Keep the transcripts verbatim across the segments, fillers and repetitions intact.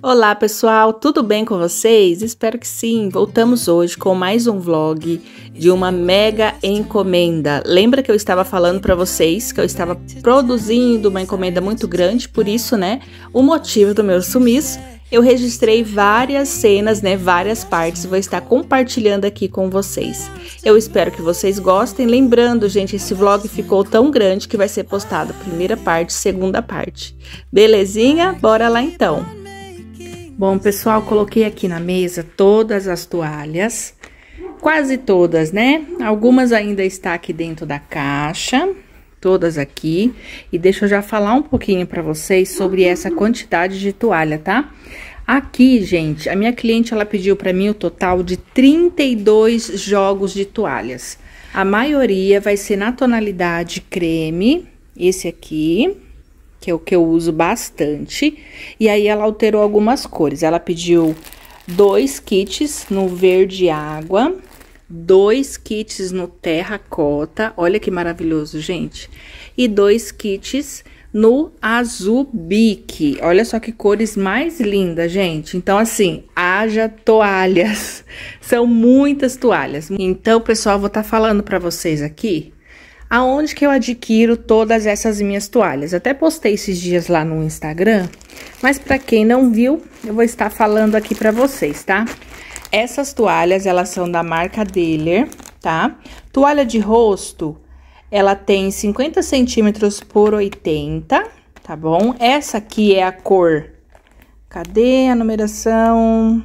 Olá pessoal, tudo bem com vocês? Espero que sim. Voltamos hoje com mais um vlog de uma mega encomenda. Lembra que eu estava falando para vocês que eu estava produzindo uma encomenda muito grande, por isso, né, o motivo do meu sumiço. Eu registrei várias cenas, né, várias partes, vou estar compartilhando aqui com vocês. Eu espero que vocês gostem. Lembrando, gente, esse vlog ficou tão grande que vai ser postado primeira parte, segunda parte. Belezinha? Bora lá então. Bom, pessoal, coloquei aqui na mesa todas as toalhas, quase todas, né? Algumas ainda está aqui dentro da caixa, todas aqui. E deixa eu já falar um pouquinho para vocês sobre essa quantidade de toalha, tá? Aqui, gente, a minha cliente, ela pediu para mim o total de trinta e dois jogos de toalhas. A maioria vai ser na tonalidade creme, esse aqui, que é o que eu uso bastante. E aí, ela alterou algumas cores. Ela pediu dois kits no verde água, dois kits no terracota, olha que maravilhoso, gente. E dois kits no azul bique, olha só que cores mais lindas, gente. Então, assim, haja toalhas, são muitas toalhas. Então, pessoal, vou estar falando para vocês aqui aonde que eu adquiro todas essas minhas toalhas. Até postei esses dias lá no Instagram, mas para quem não viu, eu vou estar falando aqui para vocês, tá? Essas toalhas, elas são da marca Dehler, tá? Toalha de rosto, ela tem cinquenta centímetros por oitenta, tá bom? Essa aqui é a cor, cadê a numeração?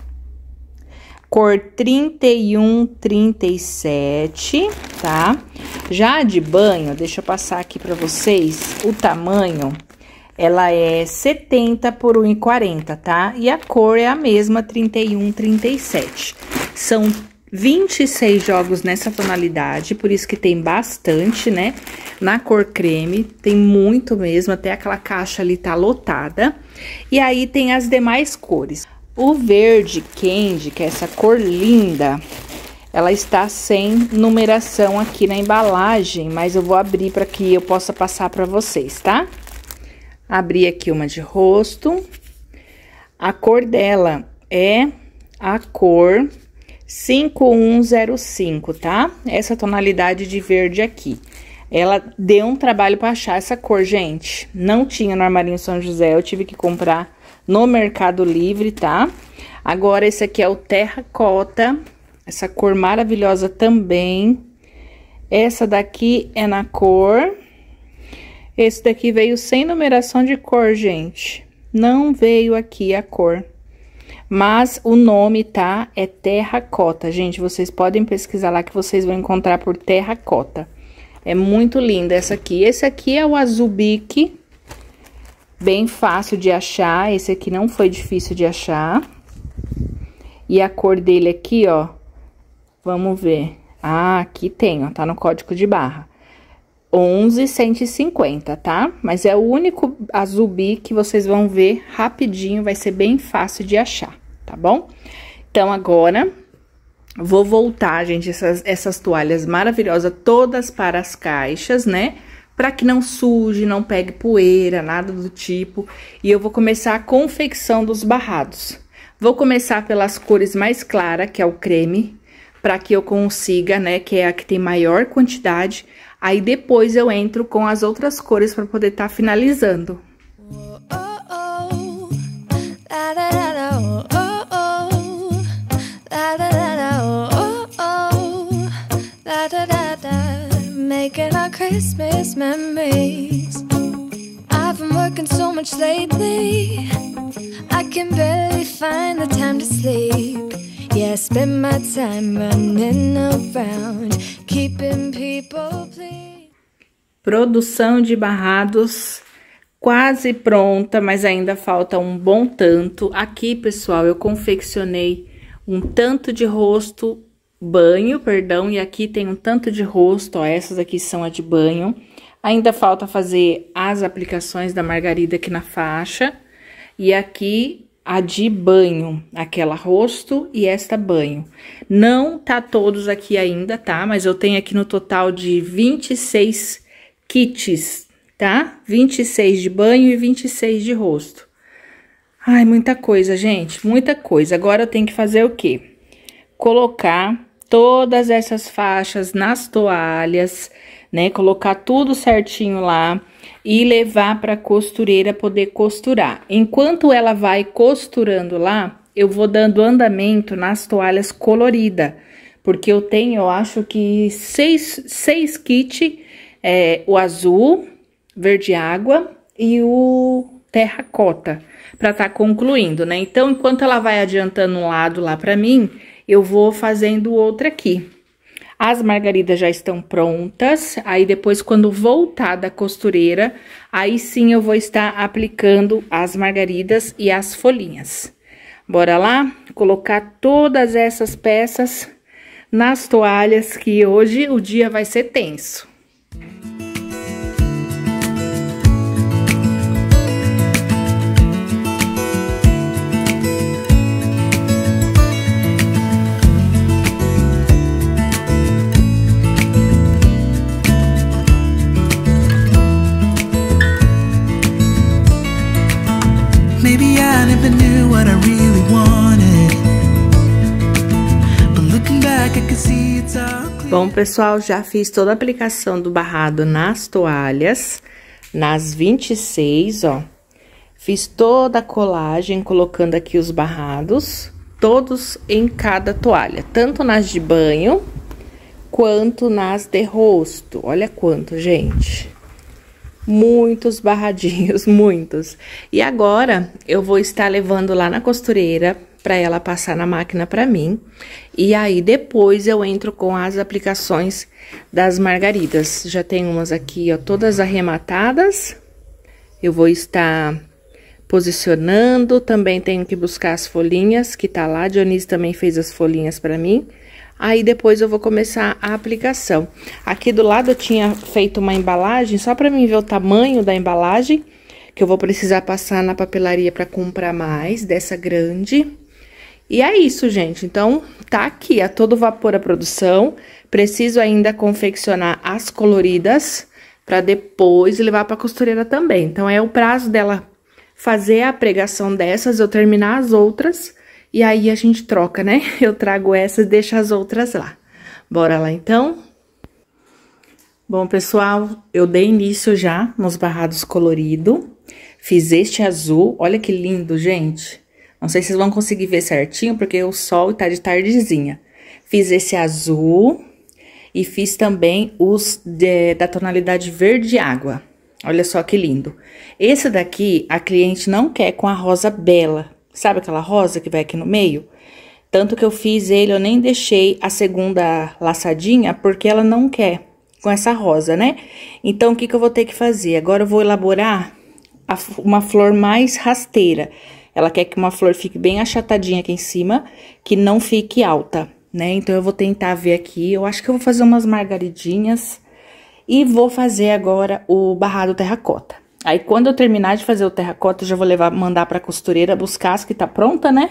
Cor trinta e um, trinta e sete, tá? Já a de banho, deixa eu passar aqui pra vocês o tamanho. Ela é setenta por um e quarenta, tá? E a cor é a mesma, trinta e um, trinta e sete. São vinte e seis jogos nessa tonalidade, por isso que tem bastante, né? Na cor creme, tem muito mesmo, até aquela caixa ali tá lotada. E aí tem as demais cores. O verde candy, que é essa cor linda, ela está sem numeração aqui na embalagem, mas eu vou abrir para que eu possa passar para vocês, tá? Abri aqui uma de rosto. A cor dela é a cor cinco um zero cinco, tá? Essa tonalidade de verde aqui. Ela deu um trabalho para achar essa cor, gente. Não tinha no Armarinho São José, eu tive que comprar no Mercado Livre, tá? Agora, esse aqui é o terracota, essa cor maravilhosa também. Essa daqui é na cor. Esse daqui veio sem numeração de cor, gente. Não veio aqui a cor. Mas o nome, tá? É terracota, gente. Vocês podem pesquisar lá que vocês vão encontrar por terracota. É muito linda essa aqui. Esse aqui é o azul bique. Bem fácil de achar, esse aqui não foi difícil de achar. E a cor dele aqui, ó, vamos ver. Ah, aqui tem, ó, tá no código de barra. onze cento e cinquenta, tá? Mas é o único azul bi que vocês vão ver rapidinho, vai ser bem fácil de achar, tá bom? Então, agora, vou voltar, gente, essas, essas toalhas maravilhosas, todas para as caixas, né? Para que não suje, não pegue poeira, nada do tipo. E eu vou começar a confecção dos barrados. Vou começar pelas cores mais claras, que é o creme, para que eu consiga, né, que é a que tem maior quantidade. Aí depois eu entro com as outras cores para poder estar tá finalizando. Making our Christmas memories. I've been working so much lately, I can barely find the time to sleep. Yeah, I spend my time running around, keeping people pleased. Produção de barrados quase pronta, mas ainda falta um bom tanto. Aqui, pessoal, eu confeccionei um tanto de rosto banho, perdão, e aqui tem um tanto de rosto, ó, essas aqui são a de banho. Ainda falta fazer as aplicações da margarida aqui na faixa, e aqui a de banho, aquela rosto e esta banho. Não tá todos aqui ainda, tá? Mas eu tenho aqui no total de vinte e seis kits, tá? vinte e seis de banho e vinte e seis de rosto. Ai, muita coisa, gente, muita coisa. Agora eu tenho que fazer o quê? Colocar todas essas faixas nas toalhas, né? Colocar tudo certinho lá e levar para costureira poder costurar. Enquanto ela vai costurando lá, eu vou dando andamento nas toalhas coloridas, porque eu tenho, eu acho que seis, seis kits, é, o azul, verde água e o terracota, para tá concluindo, né? Então, enquanto ela vai adiantando um lado lá para mim, eu vou fazendo outra aqui. As margaridas já estão prontas, aí depois, quando voltar da costureira, aí sim eu vou estar aplicando as margaridas e as folhinhas. Bora lá? Colocar todas essas peças nas toalhas, que hoje o dia vai ser tenso. Maybe I never knew what I really wanted, but looking back I can see it's all clear. Bom, pessoal, já fiz toda a aplicação do barrado nas toalhas, nas vinte e seis, ó. Fiz toda a colagem, colocando aqui os barrados, todos em cada toalha, tanto nas de banho, quanto nas de rosto. Olha quanto, gente. Muitos barradinhos, muitos. E agora, eu vou estar levando lá na costureira para ela passar na máquina para mim. E aí, depois eu entro com as aplicações das margaridas. Já tem umas aqui, ó, todas arrematadas. Eu vou estar posicionando. Também tenho que buscar as folhinhas que tá lá. A Dionísio também fez as folhinhas para mim. Aí, depois eu vou começar a aplicação. Aqui do lado eu tinha feito uma embalagem, só pra mim ver o tamanho da embalagem, que eu vou precisar passar na papelaria pra comprar mais, dessa grande. E é isso, gente. Então, tá aqui, a todo vapor a produção. Preciso ainda confeccionar as coloridas, pra depois levar pra costureira também. Então, é o prazo dela fazer a pregação dessas, eu terminar as outras. E aí, a gente troca, né? Eu trago essas e deixo as outras lá. Bora lá, então? Bom, pessoal, eu dei início já nos barrados coloridos. Fiz este azul. Olha que lindo, gente. Não sei se vocês vão conseguir ver certinho, porque o sol tá de tardezinha. Fiz esse azul e fiz também os de, da tonalidade verde água. Olha só que lindo. Esse daqui, a cliente não quer com a rosa bela. Sabe aquela rosa que vai aqui no meio? Tanto que eu fiz ele, eu nem deixei a segunda laçadinha, porque ela não quer com essa rosa, né? Então, o que que eu vou ter que fazer? Agora, eu vou elaborar a, uma flor mais rasteira. Ela quer que uma flor fique bem achatadinha aqui em cima, que não fique alta, né? Então, eu vou tentar ver aqui. Eu acho que eu vou fazer umas margaridinhas e vou fazer agora o barrado terracota. Aí, quando eu terminar de fazer o terracota, eu já vou levar, mandar pra costureira buscar as que tá pronta, né?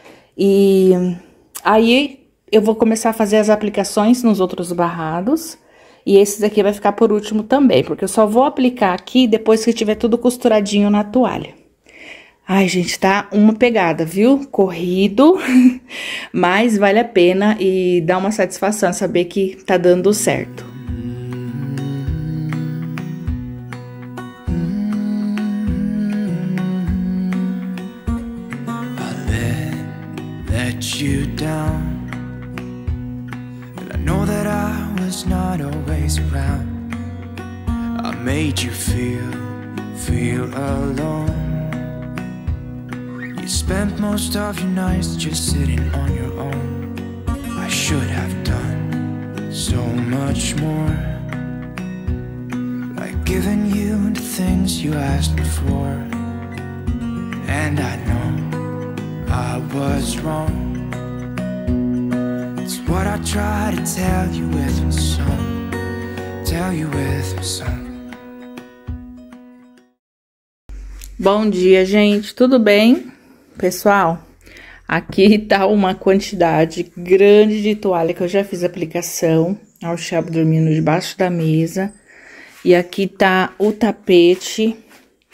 E aí, eu vou começar a fazer as aplicações nos outros barrados. E esse daqui vai ficar por último também, porque eu só vou aplicar aqui depois que tiver tudo costuradinho na toalha. Ai, gente, tá uma pegada, viu? Corrido, mas vale a pena e dá uma satisfação saber que tá dando certo. You down, and I know that I was not always around. I made you feel, feel alone. You spent most of your nights just sitting on your own. I should have done so much more, like giving you the things you asked me for. And I know I was wrong. It's what I try to tell you with my song, tell you with my song. Bom dia, gente, tudo bem? Pessoal, aqui tá uma quantidade grande de toalha que eu já fiz aplicação. Ó, o Chabo dormindo debaixo da mesa. E aqui tá o tapete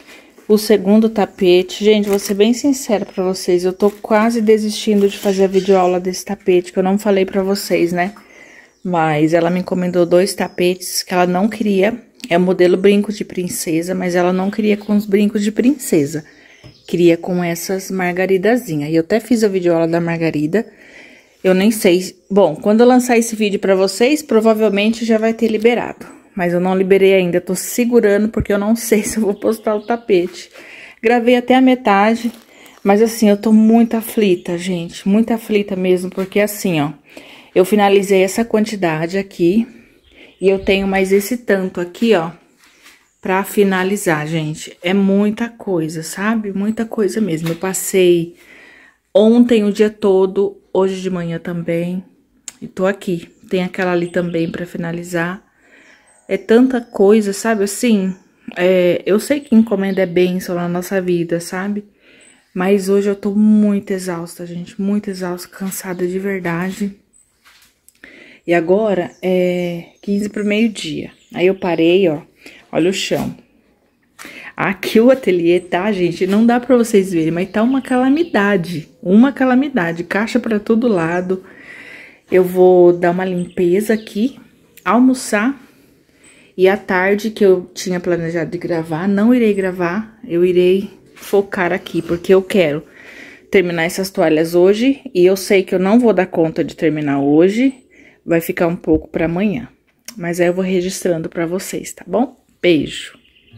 o segundo tapete. Gente, vou ser bem sincera pra vocês, eu tô quase desistindo de fazer a videoaula desse tapete, que eu não falei pra vocês, né? Mas ela me encomendou dois tapetes que ela não queria. É o modelo brinco de princesa, mas ela não queria com os brincos de princesa. Queria com essas margaridazinhas. E eu até fiz a videoaula da margarida. Eu nem sei... Bom, quando eu lançar esse vídeo pra vocês, provavelmente já vai ter liberado. Mas eu não liberei ainda, tô segurando porque eu não sei se eu vou postar o tapete. Gravei até a metade, mas assim, eu tô muito aflita, gente. Muito aflita mesmo, porque assim, ó... Eu finalizei essa quantidade aqui... E eu tenho mais esse tanto aqui, ó, pra finalizar, gente. É muita coisa, sabe? Muita coisa mesmo. Eu passei ontem o dia todo, hoje de manhã também. E tô aqui. Tem aquela ali também pra finalizar. É tanta coisa, sabe? Assim, é, eu sei que encomenda é bênção na nossa vida, sabe? Mas hoje eu tô muito exausta, gente. Muito exausta, cansada de verdade. E agora é quinze para o meio-dia. Aí eu parei, ó. Olha o chão. Aqui o ateliê tá, gente, não dá pra vocês verem, mas tá uma calamidade. Uma calamidade. Caixa pra todo lado. Eu vou dar uma limpeza aqui, almoçar. E à tarde, que eu tinha planejado de gravar, não irei gravar. Eu irei focar aqui, porque eu quero terminar essas toalhas hoje. E eu sei que eu não vou dar conta de terminar hoje. Vai ficar um pouco para amanhã. Mas aí eu vou registrando para vocês, tá bom? Beijo!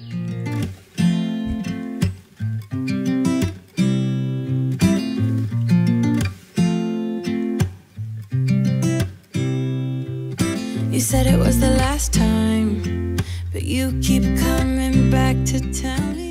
You said it was the last time, but you keep coming back to tell me.